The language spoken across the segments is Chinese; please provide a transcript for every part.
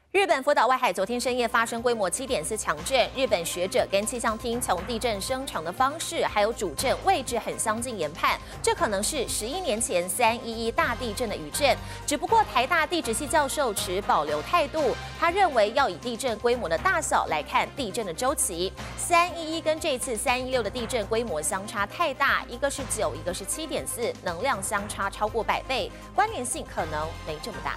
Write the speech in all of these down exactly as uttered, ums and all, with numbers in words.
日本福岛外海昨天深夜发生规模七点四强震，日本学者跟气象厅从地震生成的方式还有主震位置很相近，研判这可能是十一年前三一一大地震的余震。只不过台大地质系教授持保留态度，他认为要以地震规模的大小来看地震的周期。三一一跟这次三一六的地震规模相差太大，一个是九，一个是七点四，能量相差超过百倍，关联性可能没这么大。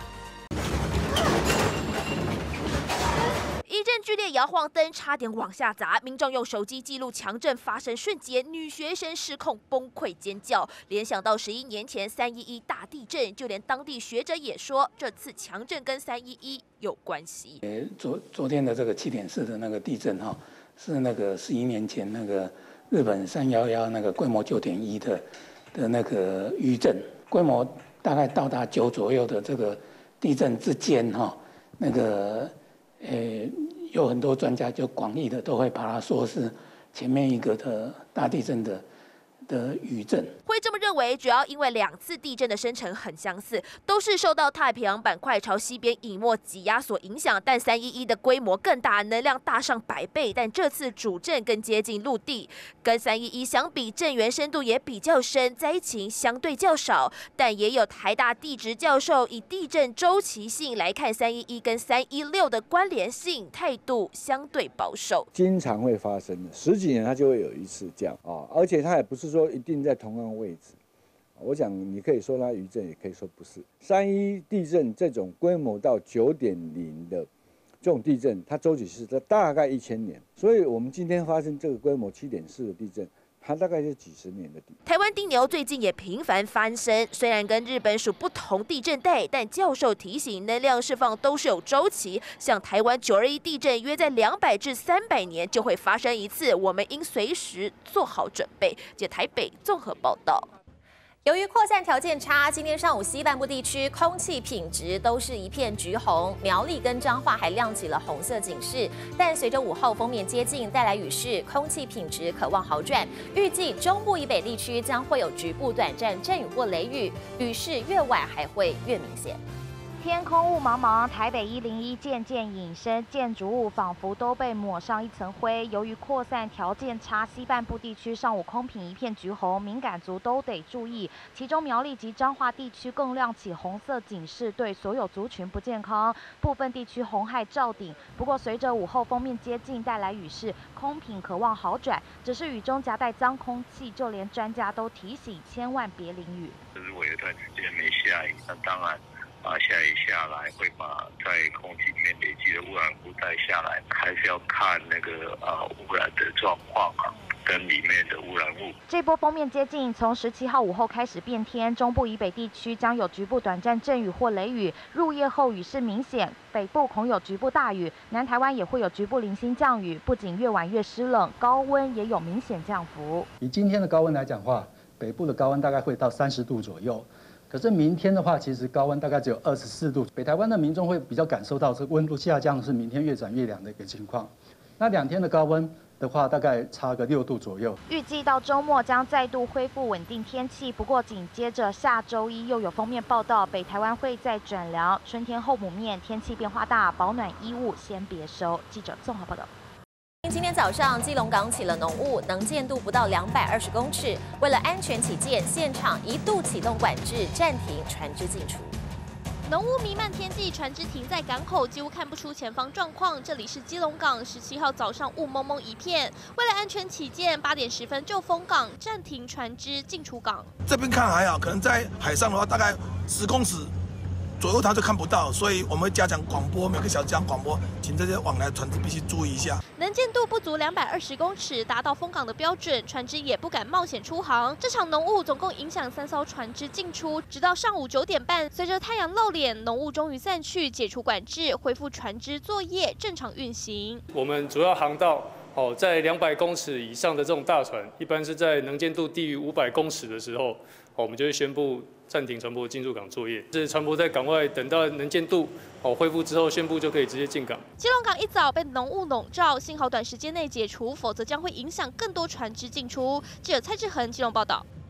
一阵剧烈摇晃，灯差点往下砸。民众用手机记录强震发生瞬间，女学生失控崩溃尖叫。联想到十一年前三一一大地震，就连当地学者也说，这次强震跟三一一有关系。 呃，昨昨天的这个七点四的那个地震哈，是那个十一年前那个日本三一一那个规模九点一的的那个余震，规模大概到达九左右的这个地震之间哈，那个。 呃，有很多专家就广义的都会把它说是前面一个的大地震的的余震。 会这么认为，主要因为两次地震的生成很相似，都是受到太平洋板块朝西边隐没挤压所影响。但三一一的规模更大，能量大上百倍，但这次主震更接近陆地，跟三一一相比，震源深度也比较深，灾情相对较少。但也有台大地质教授以地震周期性来看三一一跟三一六的关联性，态度相对保守。 经常会发生的，十几年它就会有一次这样啊，而且它也不是说一定在同样位置。 我想，你可以说它余震，也可以说不是。三一地震这种规模到九点零的这种地震，它周期是在大概一千年，所以我们今天发生这个规模七点四的地震，它大概是几十年的地震。 台湾地牛最近也频繁翻身，虽然跟日本属不同地震带，但教授提醒，能量释放都是有周期。像台湾九二一地震，约在两百至三百年就会发生一次，我们应随时做好准备。借台北综合报道。 由于扩散条件差，今天上午西半部地区空气品质都是一片橘红，苗栗跟彰化还亮起了红色警示。但随着午后锋面接近，带来雨势，空气品质可望好转。预计中部以北地区将会有局部短暂阵雨或雷雨，雨势越晚还会越明显。 天空雾茫茫，台北一零一渐渐隐身，建筑物仿佛都被抹上一层灰。由于扩散条件差，西半部地区上午空品一片橘红，敏感族都得注意。其中苗栗及彰化地区更亮起红色警示，对所有族群不健康。部分地区红害照顶。不过随着午后锋面接近，带来雨势，空品可望好转。只是雨中夹带脏空气，就连专家都提醒，千万别淋雨。 如果有一段时间没下雨，那当然。 啊，下雨下来会把在空气里面累积的污染物带下来，还是要看那个啊污染的状况啊，跟里面的污染物。 这波锋面接近，从十七号午后开始变天，中部以北地区将有局部短暂阵雨或雷雨，入夜后雨势明显，北部恐有局部大雨，南台湾也会有局部零星降雨。不仅越晚越湿冷，高温也有明显降幅。 以今天的高温来讲的话，北部的高温大概会到三十度左右。 可是明天的话，其实高温大概只有二十四度，北台湾的民众会比较感受到这温度下降，是明天越转越凉的一个情况。那两天的高温的话，大概差个六度左右。 预计到周末将再度恢复稳定天气，不过紧接着下周一又有锋面报道，北台湾会再转凉，春天后母面，天气变化大，保暖衣物先别收。记者综合报道。 今天早上，基隆港起了浓雾，能见度不到两百二十公尺。为了安全起见，现场一度启动管制，暂停船只进出。 浓雾弥漫天际，船只停在港口，几乎看不出前方状况。这里是基隆港，十七号早上雾蒙蒙一片。为了安全起见，八点十分就封港，暂停船只进出港。 这边看还好，可能在海上的话，大概十公尺。 左右它就看不到，所以我们会加强广播，每个小时加强广播，请这些往来船只必须注意一下。 能见度不足两百二十公尺，达到封港的标准，船只也不敢冒险出航。这场浓雾总共影响三艘船只进出，直到上午九点半，随着太阳露脸，浓雾终于散去，解除管制，恢复船只作业正常运行。 我们主要航道。 哦，在两百公尺以上的这种大船，一般是在能见度低于五百公尺的时候，哦，我们就会宣布暂停船舶进入港作业。是船舶在港外等到能见度哦恢复之后，宣布就可以直接进港。 基隆港一早被浓雾笼罩，幸好短时间内解除，否则将会影响更多船只进出。记者蔡志恒基隆报道。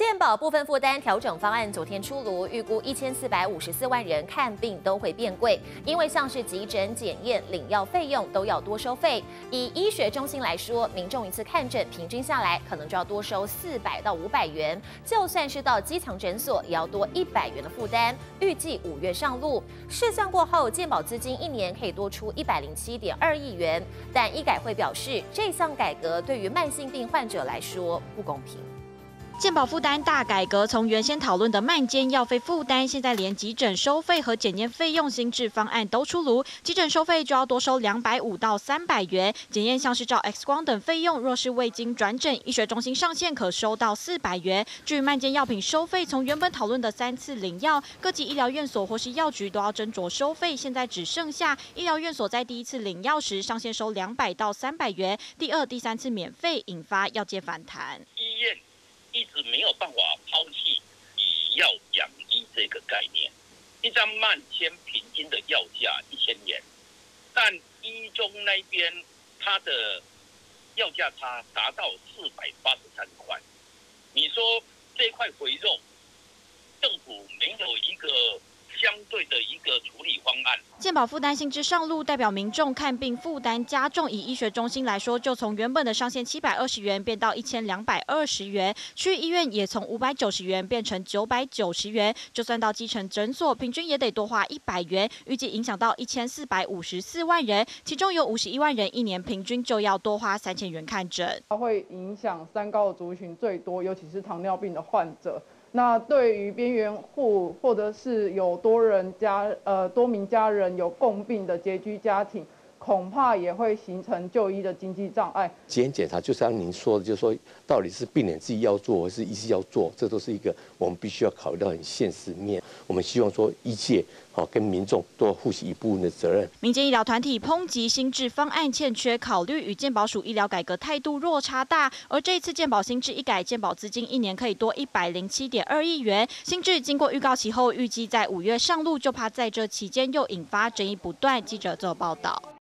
健保部分负担调整方案昨天出炉，预估一千四百五十四万人看病都会变贵，因为像是急诊、检验、领药费用都要多收费。以医学中心来说，民众一次看诊平均下来可能就要多收四百到五百元，就算是到基层诊所也要多一百元的负担。预计五月上路，试算过后，健保资金一年可以多出一百零七点二亿元。但医改会表示，这项改革对于慢性病患者来说不公平。 健保负担大改革，从原先讨论的慢间药费负担，现在连急诊收费和检验费用新制方案都出炉。急诊收费就要多收两百五到三百元，检验像是照 X 光等费用，若是未经转诊，医学中心上线可收到四百元。至于慢间药品收费，从原本讨论的三次领药，各级医疗院所或是药局都要斟酌收费，现在只剩下医疗院所在第一次领药时上线收两百到三百元，第二、第三次免费，引发药界反弹。 医院 一直没有办法抛弃以药养医这个概念。一张慢间平均的药价一千元，但医中那边它的药价差达到四百八十三块。你说这块肥肉，政府没有一个相对的一个处理方案。 健保负担新制上路，代表民众看病负担加重。以医学中心来说，就从原本的上限七百二十元变到一千两百二十元，区域医院也从五百九十元变成九百九十元。就算到基层诊所，平均也得多花一百元，预计影响到一千四百五十四万人，其中有五十一万人一年平均就要多花三千元看诊。 它会影响三高的族群最多，尤其是糖尿病的患者。 那对于边缘户或者是有多人家呃多名家人有共病的拮据家庭，恐怕也会形成就医的经济障碍。 检验检查就像您说的，就是说到底是病人自己要做，还是医师要做，这都是一个我们必须要考虑到很现实面。我们希望说医界好跟民众都负起一部分的责任。 民间医疗团体抨击新制方案欠缺考虑，与健保署医疗改革态度落差大。而这一次健保新制一改，健保资金一年可以多一百零七点二亿元。新制经过预告期后，预计在五月上路，就怕在这期间又引发争议不断。记者做报道。